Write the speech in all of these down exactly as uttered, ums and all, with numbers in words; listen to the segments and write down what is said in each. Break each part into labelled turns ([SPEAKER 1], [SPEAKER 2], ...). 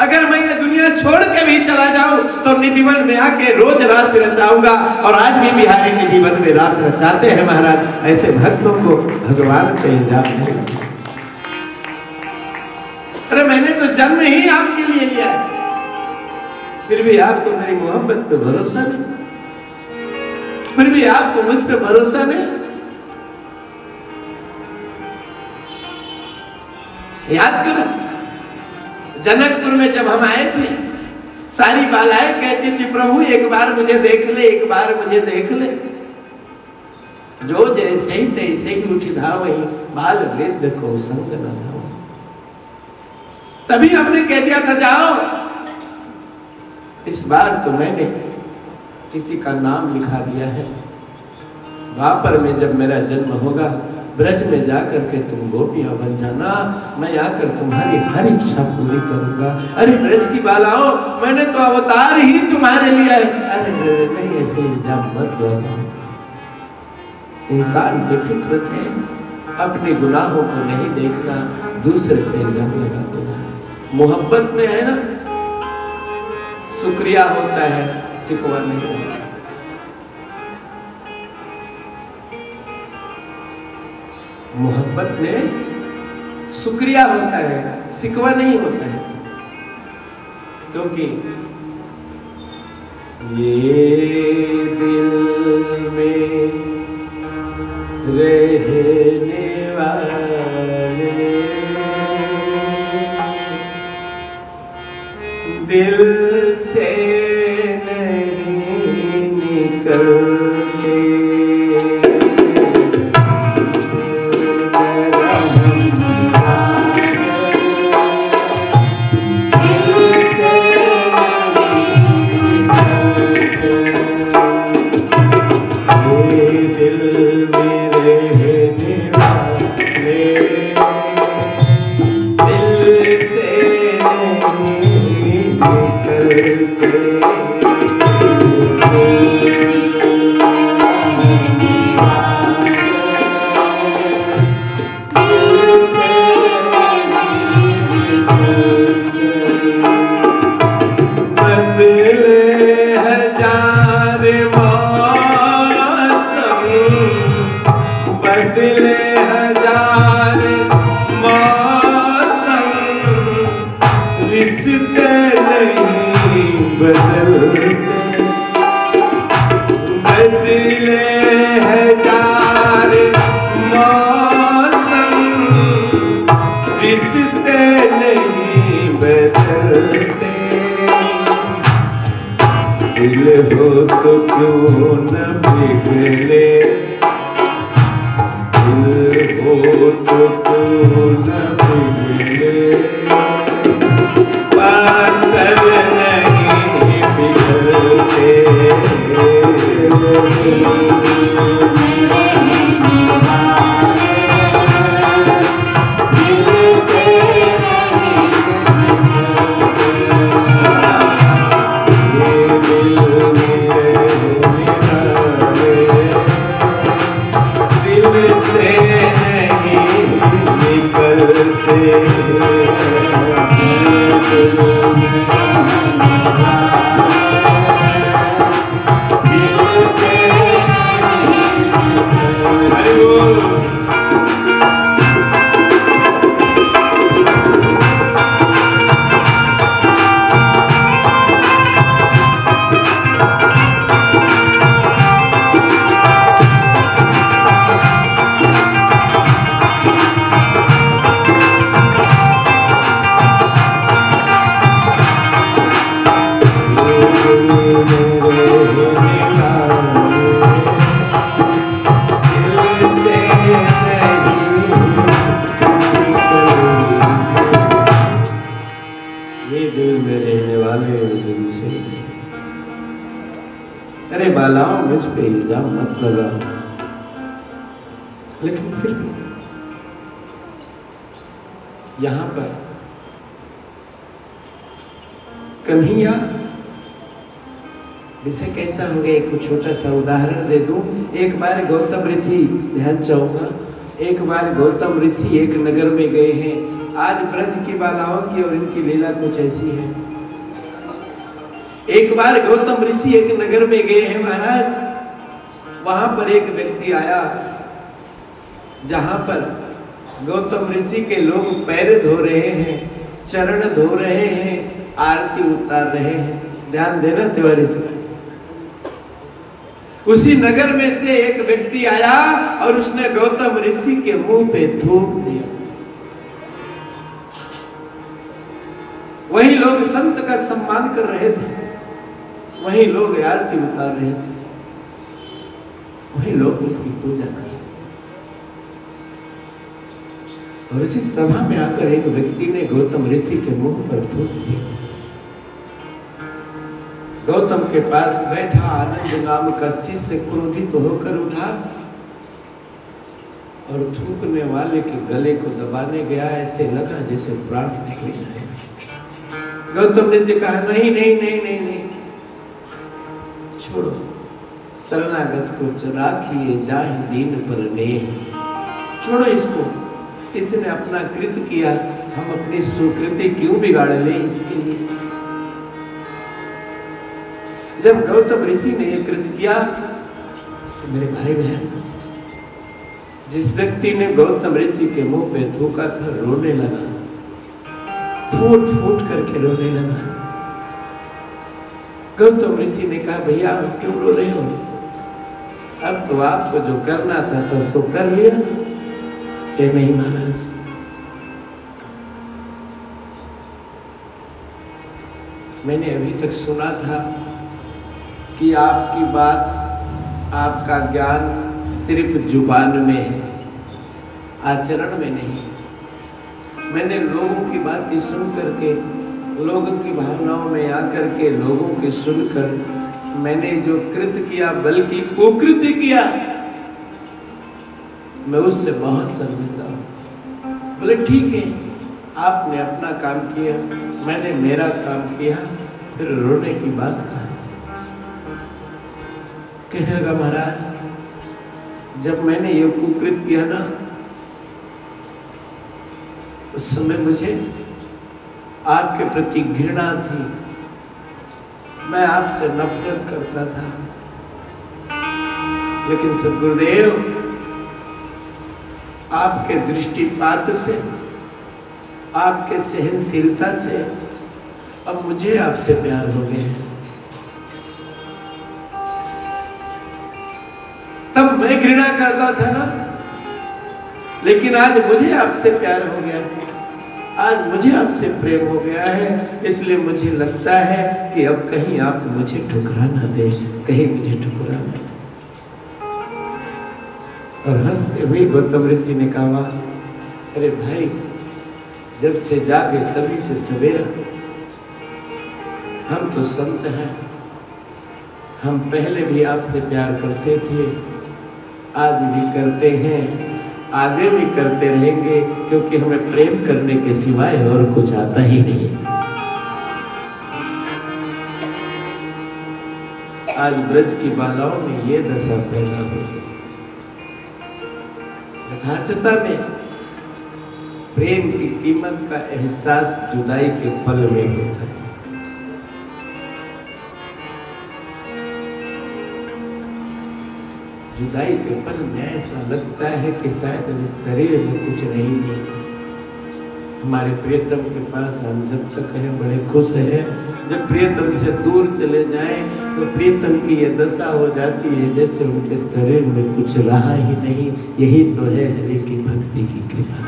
[SPEAKER 1] अगर मैं ये दुनिया छोड़ के भी चला जाऊं तो निधिवन में आके रोज रास रचाऊंगा। और आज भी बिहारी निधिवन में रास रचाते हैं महाराज। ऐसे भक्तों को भगवान पे इल्जाम नहीं। अरे मैंने तो जन्म ही आपके लिए लिया है, फिर भी आपको मेरी मोहब्बत पे भरोसा नहीं, फिर भी आपको मुझ पे भरोसा नहीं। याद करो जनकपुर में जब हम आए थे, सारी बालाएं कहती थी प्रभु एक बार मुझे देख ले, एक बार मुझे देख ले। जो जैसे ही तैसे ही उठी धावई, बाल वृद्ध को संग न धावई। तभी हमने कह दिया था जाओ। इस बार तो मैंने किसी का नाम लिखा दिया है। द्वापर में जब मेरा जन्म होगा, ब्रज में जाकर के तुम गोपियां बन जाना, मैं आकर तुम्हारी हर इच्छा पूरी करूंगा। अरे ब्रज की बालाओं, मैंने तो अवतार ही तुम्हारे लिए है। अरे नहीं, ऐसे इल्जाम मत लगाओ। इंसान की फितरत है अपने गुनाहों को नहीं देखना, दूसरे पे इल्जाम लगा देना। मोहब्बत में है ना, शुक्रिया होता है, सिकवा नहीं होता। मोहब्बत में शुक्रिया होता है, सिकवा नहीं होता है। क्योंकि ये दिल में रहने वाले दिल से नहीं निकलते।
[SPEAKER 2] हो तो क्यों न बिगड़े, दिल हो तो क्यों न बिगड़े, पाथर नहीं बिगड़ते।
[SPEAKER 1] मुझ पे इल्जाम मत लगा, लेकिन फिर भी यहां पर कन्हैया विषय कैसा हो गया, एक छोटा सा उदाहरण दे दूं। एक बार गौतम ऋषि, ध्यान चाहूंगा, एक बार गौतम ऋषि एक नगर में गए हैं। आज ब्रज की बालाओं की और इनकी लीला कुछ ऐसी है। एक बार गौतम ऋषि एक नगर में गए हैं महाराज। वहां पर एक व्यक्ति आया जहां पर गौतम ऋषि के लोग पैर धो रहे हैं, चरण धो रहे हैं, आरती उतार रहे हैं। ध्यान देना तिवारी से। उसी नगर में से एक व्यक्ति आया और उसने गौतम ऋषि के मुंह पे थूक दिया। वही लोग संत का सम्मान कर रहे थे, वही लोग आरती उतार रहे थे, वही लोग उसकी पूजा कर रहे थे। और इसी सभा में आकर एक व्यक्ति ने गौतम ऋषि के मुंह पर थूक दिया। गौतम के पास बैठा आनंद नाम का शिष्य क्रोधित होकर उठा और थूकने वाले के गले को दबाने गया। ऐसे लगा जैसे प्राण निकल जाए। गौतम ने जी कहा नहीं नहीं नहीं नहीं नहीं, छोड़ो, शरणागत को राखिए जाहि दीन पर नेह। छोड़ो इसको, इसने अपना कृत किया, हम अपनी सुकृति क्यों बिगाड़ ले इसके लिए। जब गौतम ऋषि ने यह कृत किया तो मेरे भाई बहन, जिस व्यक्ति ने गौतम ऋषि के मुंह पे थूका था रोने लगा, फूट फूट करके रोने लगा। गौतम ऋषि ने कहा भैया आप क्यों रो रहे हो? अब तो आपको जो करना था तो सो कर लिया। कि नहीं महाराज, मैंने अभी तक सुना था कि आपकी बात, आपका ज्ञान सिर्फ जुबान में है, आचरण में नहीं। मैंने लोगों की बातें सुन करके, लोगों की भावनाओं में आकर के, लोगों की सुनकर मैंने जो कृत किया बल्कि कुकृत्य किया, मैं उससे बहुत शर्मिंदा हूँ। बोले ठीक है, आपने अपना काम किया, मैंने मेरा काम किया, फिर रोने की बात कहाँ है? कहने लगा महाराज, जब मैंने ये कुकृत किया ना, उस समय मुझे आपके प्रति घृणा थी, मैं आपसे नफरत करता था। लेकिन सद्गुरुदेव आपके दृष्टिपात से, आपके सहनशीलता से अब मुझे आपसे प्यार हो गया। तब मैं घृणा करता था ना, लेकिन आज मुझे आपसे प्यार हो गया, आज मुझे आपसे प्रेम हो गया है। इसलिए मुझे लगता है कि अब कहीं आप मुझे ठुकरा ना दे, कहीं मुझे ठुकरा ना दे। और हंसते हुए गौतम ऋषि ने कहा अरे भाई, जब से जागे तभी से सवेरा, हम तो संत हैं, हम पहले भी आपसे प्यार करते थे, आज भी करते हैं, आगे भी करते रहेंगे, क्योंकि हमें प्रेम करने के सिवाय और कुछ आता ही नहीं। आज ब्रज की बालाओं में ये दशा पैदा हो गई। यथार्थता में प्रेम की कीमत का एहसास जुदाई के पल में होता है। जुदाई के पल में ऐसा लगता है कि शायद इस शरीर में कुछ नहीं नहीं हमारे प्रियतम के पास हम जब तक हैं बड़े खुश हैं, जब प्रियतम से दूर चले जाएं तो प्रियतम की ये दशा हो जाती है जैसे उनके शरीर में कुछ रहा ही नहीं। यही तो है हरि की भक्ति की कृपा।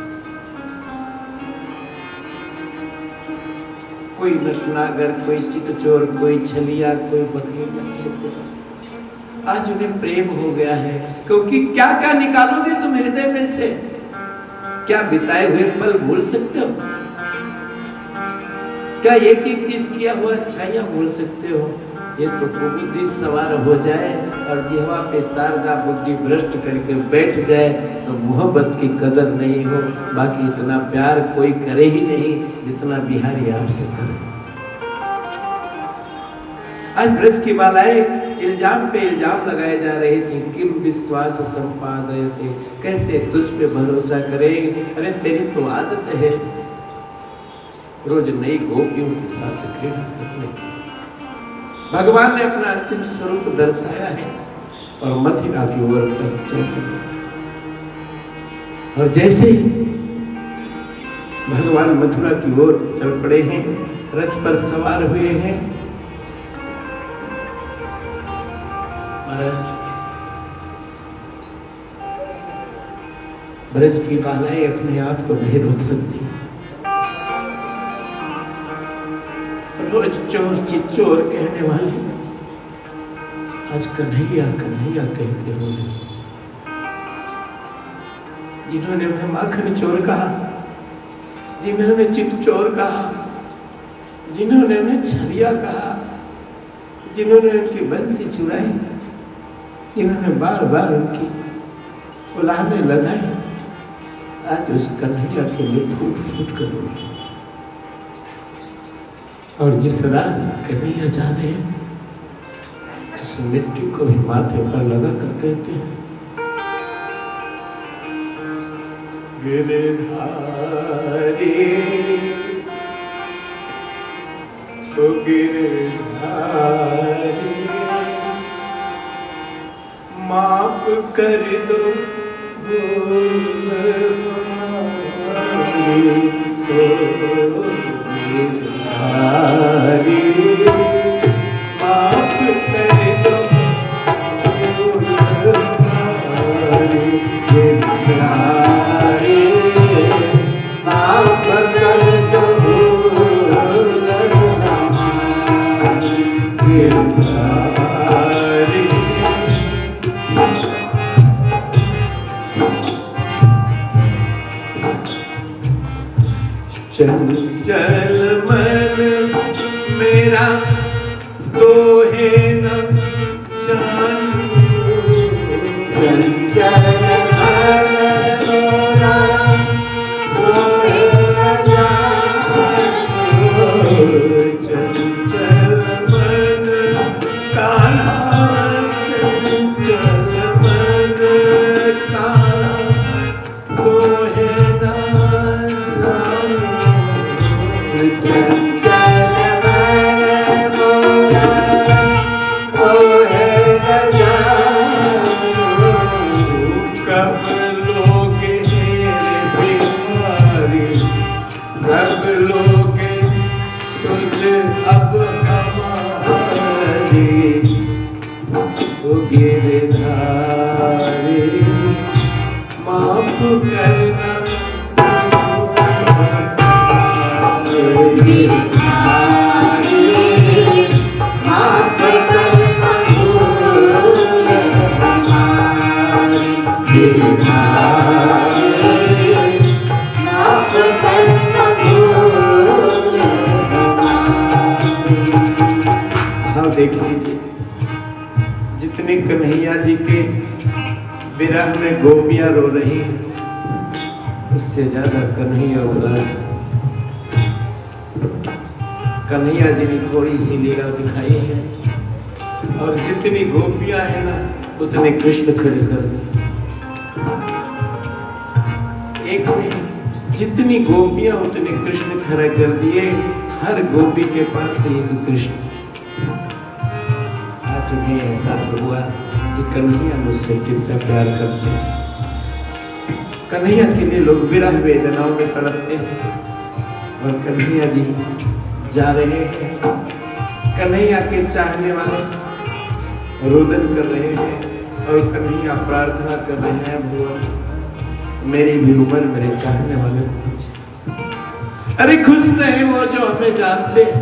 [SPEAKER 1] कोई नटनागर, कोई चितचोर, कोई छलिया, कोई बखेड़ा, आज उन्हें प्रेम हो गया है। क्योंकि क्या क्या निकालोगे तुम हृदय में से? क्या बिताए हुए पल भूल सकते हो? क्या एक एक चीज किया हुआ अच्छाइयां भूल सकते हो? ये तो कुबुद्धि सवार हो जाए और जिह्वा पे शारदा बुद्धि भ्रष्ट करके बैठ जाए तो मोहब्बत की कदर नहीं हो। बाकी इतना प्यार कोई करे ही नहीं जितना बिहारी आपसे करे। आज ब्रज की बालाएं इल्जाम पे इल्जाम लगाए जा रहे थे। किम विश्वास संपादयते, कैसे तुझ पे भरोसा करें। अरे तेरी तो आदत है रोज नई गोपियों के साथ क्रीड़ा करने की। भगवान ने अपना अंतिम स्वरूप दर्शाया है और मथुरा की ओर चल पड़े। और जैसे भगवान मथुरा की ओर चल पड़े हैं, रथ पर सवार हुए हैं, महाराज ब्रज की बालाएं अपने आप को नहीं रोक सकती। रोज चोर चिचोर कहने वाले आज कन्हैया कन्हैया कह के रो रहे। जिन्होंने उन्हें माखन चोर कहा, जिन्होंने चित चोर कहा, जिन्होंने उन्हें छलिया कहा, जिन्होंने उनकी बंसी चुराई, जिन्होंने बार बार उनकी उलाहने लगाई, आज उस कन्हैया के लिए फूट फूट कर रो रहे। और जिस रास कन्हैया जा रहे हैं उस मिट्टी को भी माथे पर लगा कर कहते हैं गिरधारी ओ गिरधारी माफ कर दो हरी माफ कर दो हरी गिरधारी माफ कर दो गिरधारी। चंचल मन मेरा तो है न जानू, चंचल मन मेरा तो है न जानू, चंचल मन कान्हा, चंचल मन कान्हा तो है न जानू, चंचल मन मोरा तो है न जानू, कब लोगे हेरे बिहारी, कब लोगे सुध अब हमारी, ओ गिरधारी माफ करना गिरधारी माफ करना भूल हमारी, गिरधारी माफ करना भूल हमारी। हाँ देख लीजिए जितने कन्हैया जी के विरह में गोपियां रो रही हैं उससे ज्यादा कन्हैया उदास है। कन्हैया जी ने थोड़ी सी लीला दिखाई है और जितनी गोपियां हैं ना उतने कृष्ण खड़े कर दिए। एक में जितनी गोपियां उतने कृष्ण खड़े कर दिए। हर गोपी के पास से एक कृष्ण। आज तुम्हें एहसास हुआ कि कन्हैया मुझसे कितना प्यार करते हैं। कन्हैया के लिए लोग विरह वेदनाओं में तड़पते हैं और कन्हैया जी जा रहे हैं। कन्हैया के चाहने वाले रोदन कर रहे हैं और कन्हैया प्रार्थना कर रहे हैं भगवान मेरी भी उम्र मेरे चाहने वाले को। अरे खुश रहे वो जो हमें जानते हैं,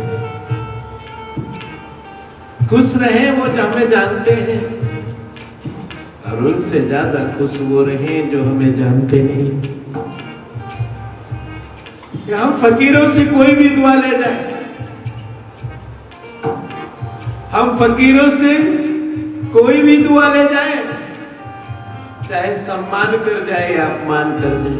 [SPEAKER 1] खुश रहे वो जो हमें जानते हैं और उनसे ज्यादा खुश वो रहे जो हमें जानते नहीं। हम फकीरों से कोई भी दुआ ले जाए, हम फकीरों से कोई भी दुआ ले जाए, चाहे सम्मान कर जाए या अपमान कर जाए,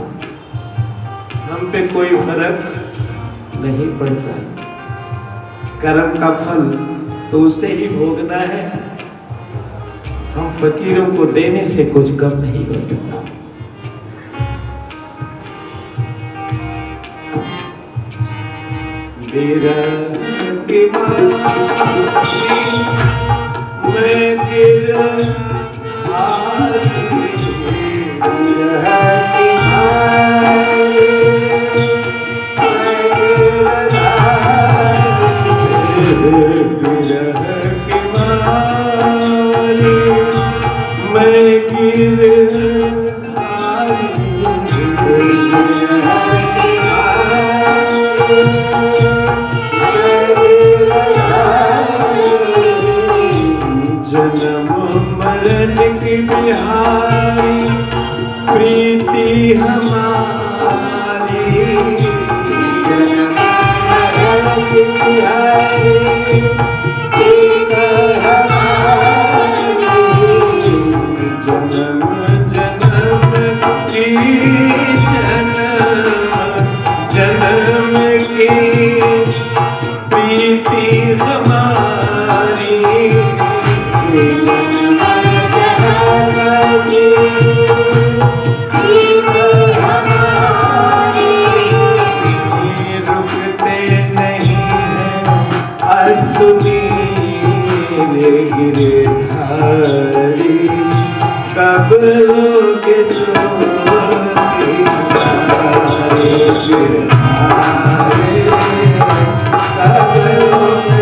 [SPEAKER 1] हम पे कोई फर्क नहीं पड़ता। कर्म का फल तो उसे ही भोगना है। हम फकीरों को देने से कुछ कम नहीं होता। विरह की मारी मैं गिरहारी, विरह की मारी मैं गिरहारी, विरह की मारी मैं गिरहारी, विरह की जन्म मरण की बिहारी प्रीति हमारी, जन्म मरण की बिहारी प्रीति हमारी, जन्म जन्म की जन्म जन्म की प्रीति हमारी, रुकते नहीं हैं अश्विनी गिरधारी, कब लोगे सोती हमारे गिरधारी, कब लोगे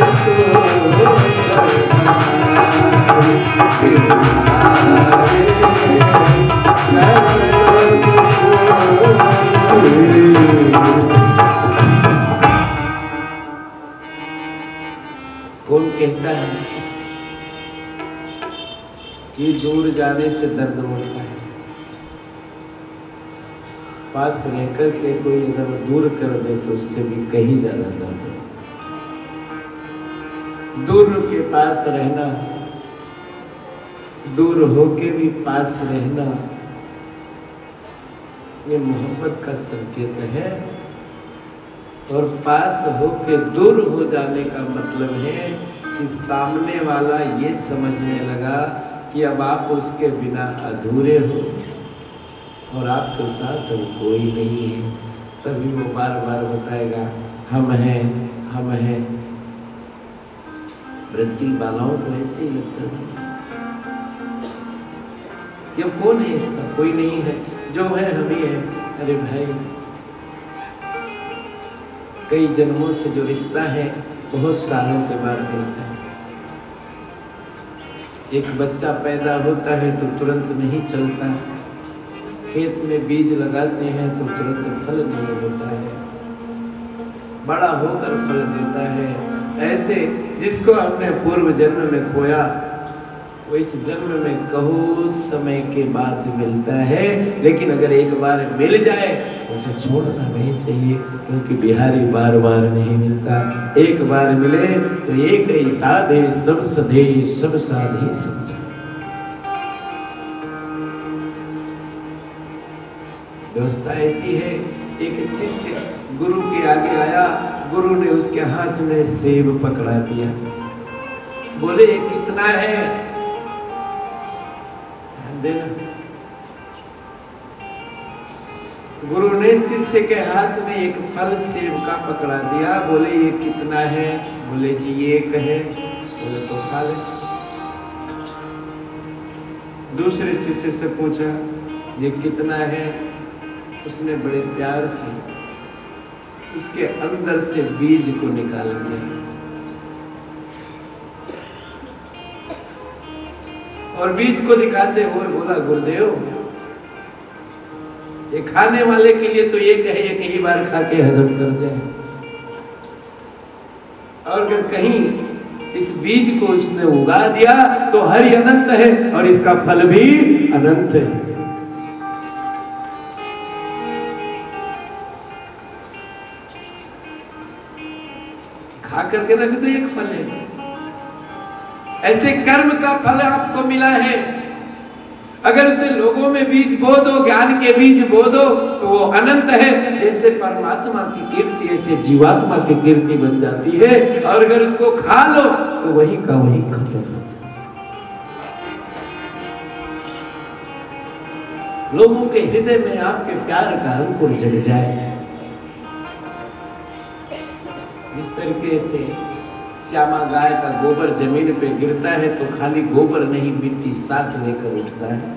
[SPEAKER 1] कौन कहता है कि दूर जाने से दर्द होता है? पास रहकर के कोई अगर दूर कर दे तो उससे भी कहीं ज्यादा दर्द होता है। दूर के पास रहना, दूर होके भी पास रहना, ये मोहब्बत का संकेत है। और पास होके दूर हो जाने का मतलब है कि सामने वाला ये समझने लगा कि अब आप उसके बिना अधूरे हो और आपके साथ अब कोई नहीं है। तभी वो बार बार बताएगा हम हैं, हम हैं। ब्रज की बालाओं को ऐसे ही लगता था कि अब कौन है इसका, कोई नहीं है, जो है हम ही है। अरे भाई, कई जन्मों से जो रिश्ता है बहुत सालों के बाद मिलता है। एक बच्चा पैदा होता है तो तुरंत नहीं चलता, खेत में बीज लगाते हैं तो तुरंत फल नहीं होता है, बड़ा होकर फल देता है। ऐसे जिसको हमने पूर्व जन्म में खोया वो इस जन्म में कहो समय के बाद मिलता है, लेकिन अगर एक बार मिल जाए तो उसे छोड़ना नहीं चाहिए, क्योंकि बिहारी बार बार नहीं मिलता। एक बार मिले तो एक ही साधे सब सधे, सब साधे सब साधे। व्यवस्था ऐसी है, एक शिष्य गुरु के आगे आया, गुरु ने उसके हाथ में सेब पकड़ा दिया, बोले ये कितना है? देना। गुरु ने शिष्य के हाथ में एक फल सेब का पकड़ा दिया, बोले ये कितना है? बोले जी ये एक है। बोले तो खा ले। दूसरे शिष्य से पूछा ये कितना है? उसने बड़े प्यार से उसके अंदर से बीज को निकाल दिया और बीज को दिखाते हुए बोला गुरुदेव, ये खाने वाले के लिए तो ये कहे ये कई बार खा के हजम कर जाए, और अगर कहीं इस बीज को उसने उगा दिया तो हरि अनंत है और इसका फल भी अनंत है। खा करके रख दो, एक फल है। ऐसे कर्म का फल आपको मिला है। अगर उसे लोगों में बीज बो दो, ज्ञान के बीज बो दो, तो वो अनंत है। जैसे परमात्मा की कीर्ति ऐसे जीवात्मा की कीर्ति बन जाती है। और अगर उसको खा लो तो वही का वही खत्म हो जाता है। लोगों के हृदय में आपके प्यार का अंकुर जग जाए। जिस तरीके से श्यामा गाय का गोबर जमीन पे गिरता है तो खाली गोबर नहीं, मिट्टी साथ लेकर उठता है।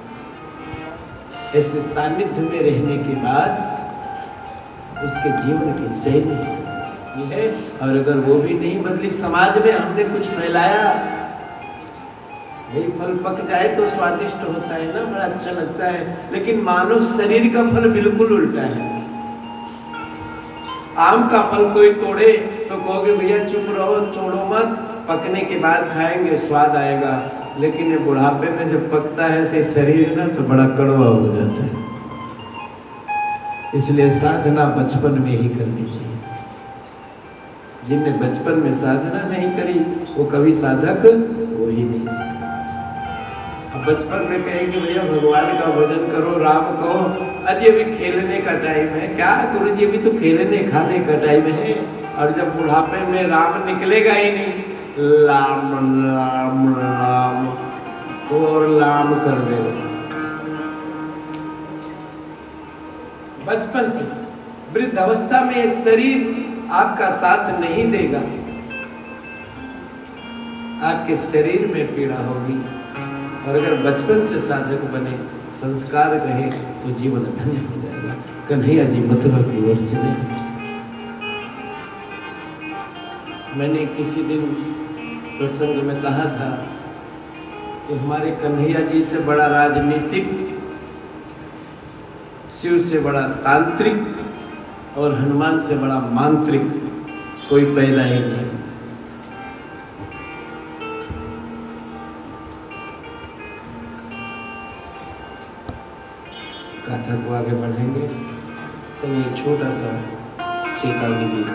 [SPEAKER 1] ऐसे सानिध्य में रहने के बाद उसके जीवन की शैली ये है। और अगर वो भी नहीं बदली, समाज में हमने कुछ फैलाया, भाई फल पक जाए तो स्वादिष्ट होता है ना, बड़ा अच्छा लगता है, लेकिन मानव शरीर का फल बिल्कुल उल्टा है। आम का फल कोई तोड़े तो कहोगे भैया चुप रहो, छोड़ो मत, पकने के बाद खाएंगे स्वाद आएगा। लेकिन ये बुढ़ापे में जब पकता है से शरीर ना तो बड़ा कड़वा हो जाता है। इसलिए साधना बचपन में ही करनी चाहिए। जिनने बचपन में साधना नहीं करी वो कभी साधक हो ही नहीं सकते। अब बचपन में कहेंगे भैया भगवान का भजन करो, राम कहो, अजय अभी खेलने का टाइम है। क्या गुरु जी, अभी तो खेलने खाने का टाइम है। और जब बुढ़ापे में राम निकलेगा ही नहीं, लाम लाम लाम तो और लाम कर दे। बचपन से वृद्ध अवस्था में शरीर आपका साथ नहीं देगा, आपके शरीर में पीड़ा होगी। और अगर बचपन से साधक बने, संस्कार रहे तो जीवन धन्य हो जाएगा। कन्हैया जी मथुरा की ओर चले। मैंने किसी दिन प्रसंग में कहा था कि हमारे कन्हैया जी से बड़ा राजनीतिक, शिव से बड़ा तांत्रिक और हनुमान से बड़ा मांत्रिक कोई पैदा ही नहीं। कथा को आगे बढ़ाएंगे। चलिए एक छोटा सा चेतावनी गीत।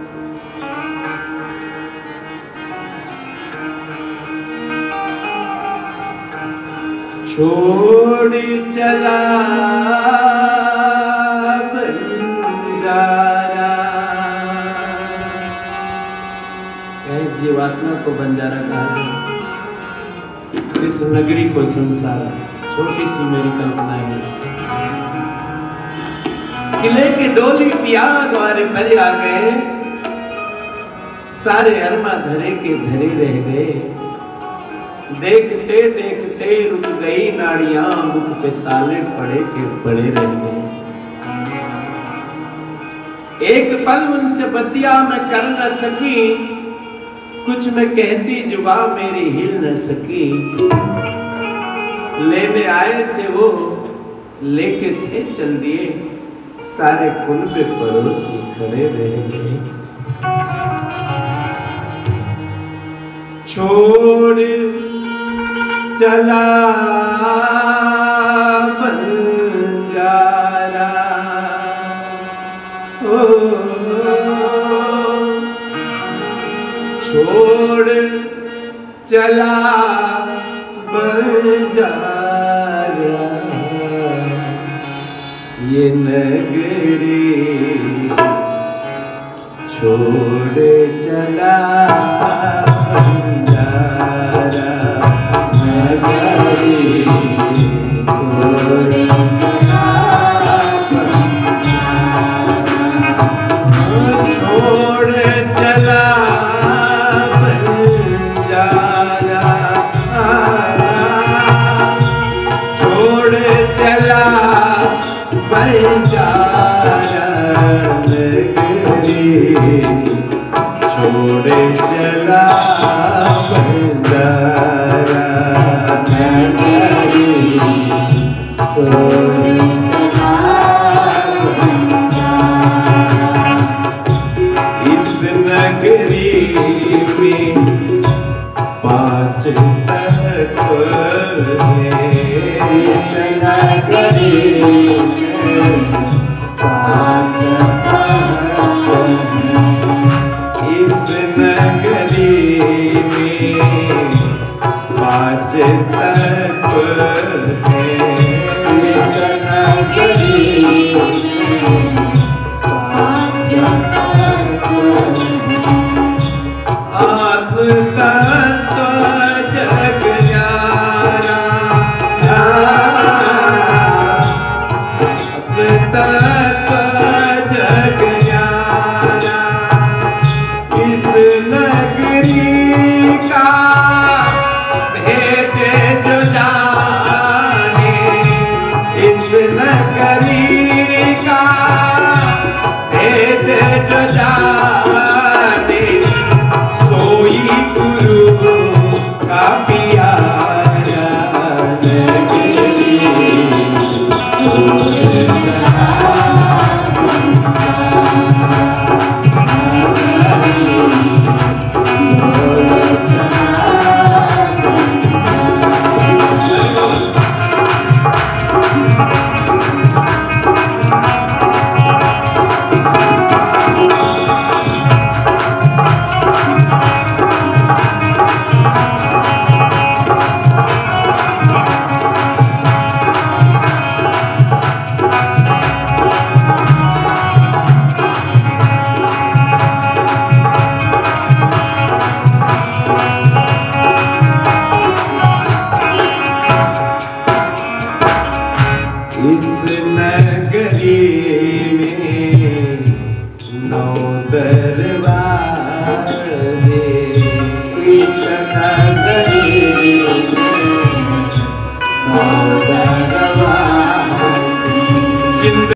[SPEAKER 1] छोड़ चला बंजारा, इस जीवात्मा को बंजारा कहा गया। कृष्ण नगरी को संसार, छोटी सी मेरी कल्पना है। किले के डोली पिया द्वारे परे आ गए, सारे अरमा धरे के धरे रह गए। देखते देखते रुक गई नाड़ियां, मुख पे ताले पड़े के पड़े रह गए। एक पल उनसे बतिया मैं कर न सकी, कुछ मैं कहती जुबा मेरी हिल न सकी। लेने आए थे वो, लेके थे चल दिए, सारे कुनबे पड़ोसी खड़े रह गए। छोड़ चला बंजारा, ओ छोड़ चला बंजारा, ये नगरी छोड़ चला बंजारा, नगरी छोड़ चला बंजारा, छोड़ चला बंजारा, छोड़ चला बंजारा, नगरी छोड़ चला बंजारा, नगरी छोड़ चला बंजारा। इस नगरी में पांच तख्त हैं, इस नगरी पांच तख्त हैं, इस नगरी में पांच तख्त जो जा